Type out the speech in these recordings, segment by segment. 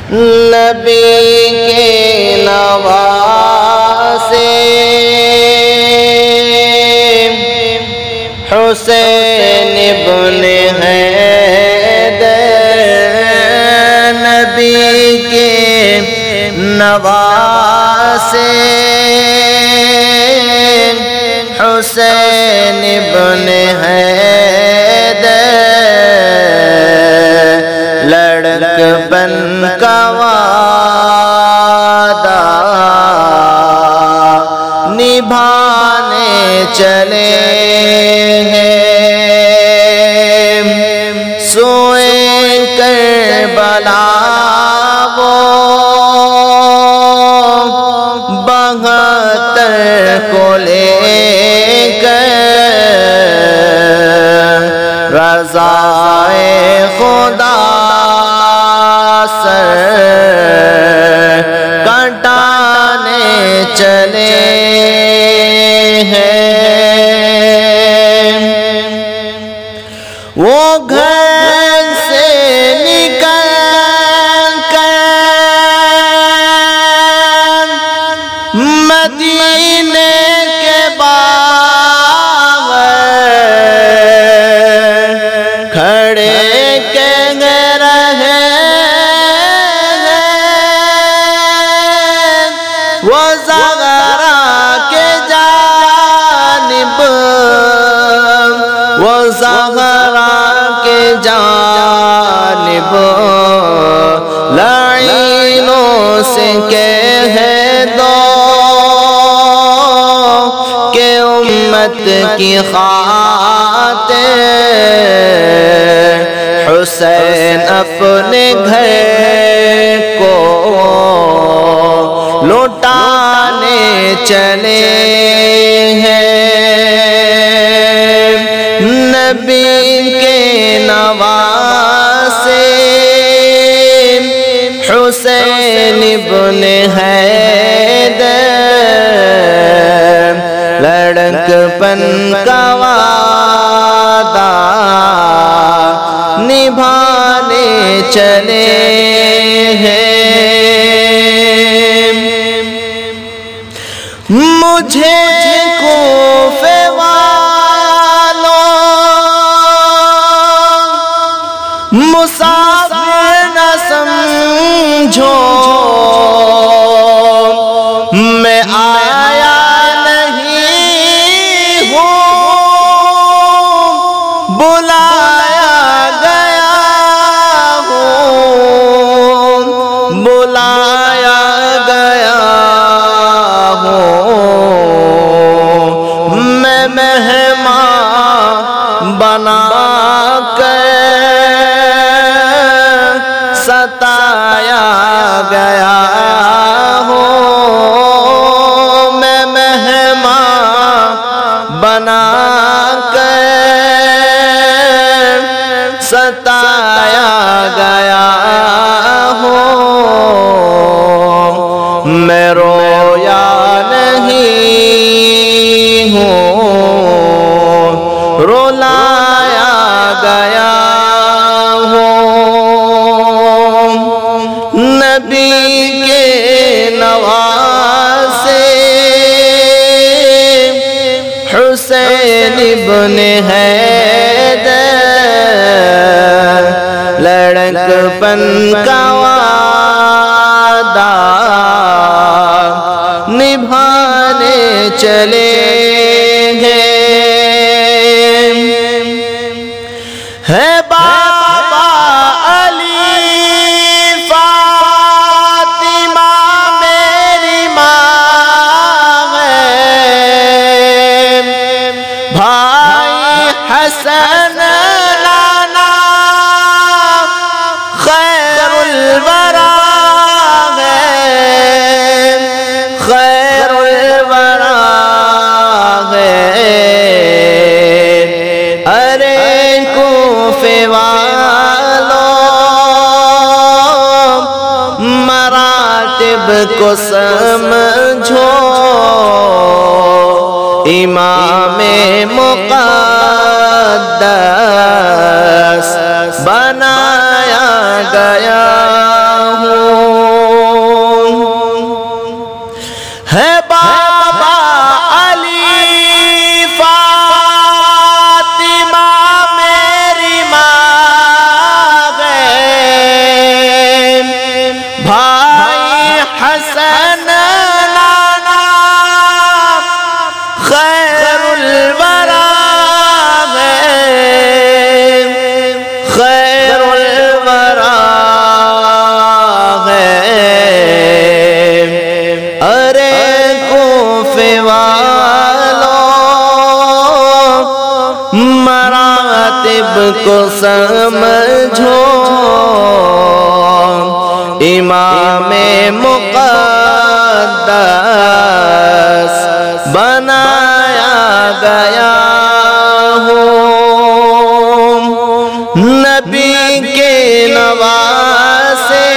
نبی کے نواسے حسین ابن حیدر، نبی کے نواسے حسین ابن حیدر، لڑکپن کا وعدہ نبھانے چلے ہیں، سوئے کربلا وہ 72 کو لے کر، رضائے خدا سر کٹانے چلے ہیں۔ وہ گھر سے نکل کر مدینے کے باہر کھڑے کہہ رہے وہ زغرا کے جانب، وہ زغرا کے جانب، لعینوں سے کہہ دو کہ امت کی خاطر حسین اپنے گھر کو لوٹانے چلے ہیں، نبی کے نواسے حسین ابن حیدر، لڑکپن کا وعدہ نبھانے چلے ہیں۔ مجھے کوفے والوں مسافر نہ سمجھو، میں آیا نہیں ہوں، بلایا گیا ہوں، بلایا گیا ہوں، میں مہمان بنا کر ستایا گیا ہوں، میں مہمان بنا کر ستایا گیا ہوں، میں رویا نہیں ہوں، رلایا گیا ہوں، نبی کے نواسے حسین ابن حیدر، لڑکپن کا وعدہ نبھانے چلے ہیں، ہے بابا علی فاطمہ میری ماں ہے، بھائی حسن لانا خیر الورا ہے، خیر الورا ہے، ارے کوفے والوں مراتب کو سمجھو، امام مقدس بنایا گیا ہوں، امام مقدس بنایا گیا ہوں نبی کے نواسے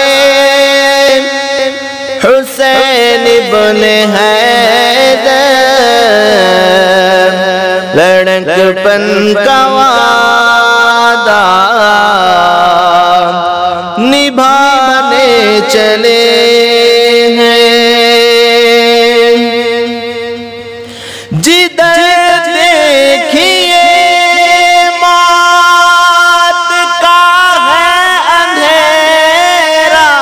حسین ابن حیدر لڑکپن کا وعدہ نبھانے چلے ہیں جدھر دیکھیے موت کا ہے اندھیرا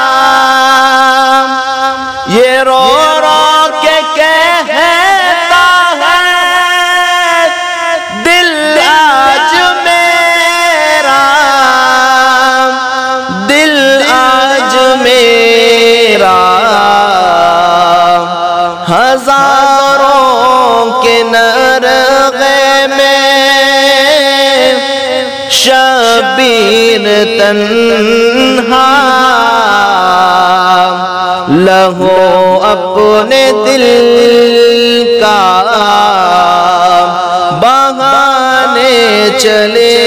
یہ رو رو کے کہتا ہے دل آج میرا دل آج میرا ہزاروں کے نرغے میں شبیر تنہا لہو اپنے دل کا بہانے چلے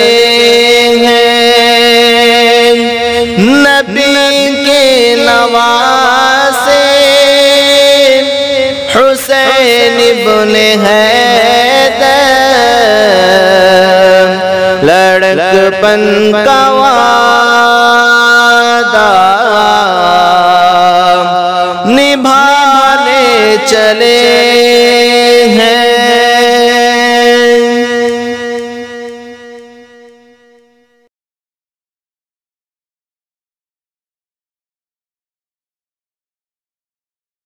ہیں نبی کے نواسے حسین ابن حیدر لڑکپن کا